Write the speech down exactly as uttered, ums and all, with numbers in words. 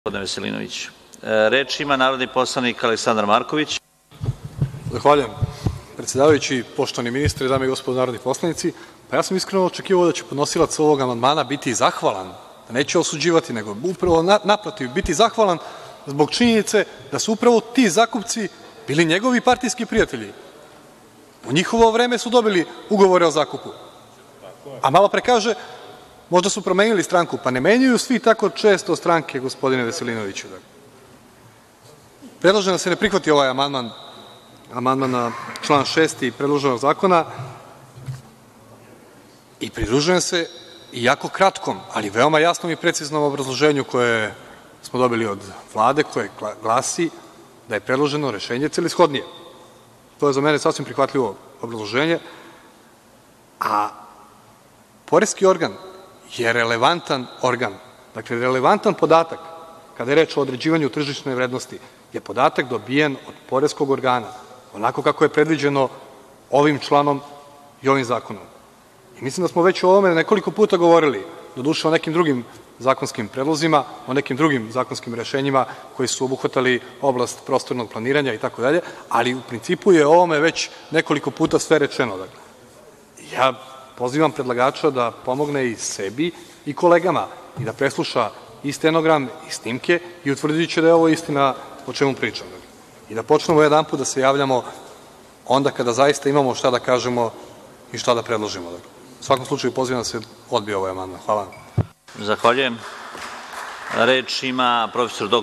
gospodine Veselinoviću. Reč ima narodni poslanik Aleksandar Marković. Zahvaljujem, predsedavajući, poštovani ministre, dame i gospodo narodni poslanici. Pa ja sam iskreno očekivao da će podnosilac ovog amandmana biti zahvalan, da neće osuđivati, nego upravo naprotiv, biti zahvalan zbog činjenice da su upravo ti zakupci bili njegovi partijski prijatelji. U njihovo vreme su dobili ugovore o zakupu. A malo pre kaže, možda su promenili stranku. Pa ne menjaju svi tako često stranke, gospodine Veselinoviću. Predlažem da se ne prihvati ovaj amandman, amandman na član šesti predloženog zakona i pridružujem se jako kratkom, ali veoma jasnom i preciznom obrazloženju koje smo dobili od Vlade, koje glasi da je predloženo rešenje celishodnije. To je za mene sasvim prihvatljivo obrazloženje, a poreski organ je relevantan organ. Dakle, relevantan podatak kada je reč o određivanju tržišne vrednosti je podatak dobijen od poreskog organa, onako kako je predviđeno ovim članom i ovim zakonom. I mislim da smo već o ovome nekoliko puta govorili, doduše o nekim drugim zakonskim predlozima, o nekim drugim zakonskim rešenjima koji su obuhvatali oblast prostornog planiranja itd, ali u principu je o ovome već nekoliko puta sve rečeno. Ja pozivam predlagača da pomogne i sebi i kolegama i da presluša i stenogram i snimke i utvrdit će da je ovo istina o čemu pričam. I da počnemo jedan put da se javljamo onda kada zaista imamo šta da kažemo i šta da predložimo. U svakom slučaju pozivam da se odbije ovaj amandman. Hvala. Zahvaljujem. Reč ima profesor dr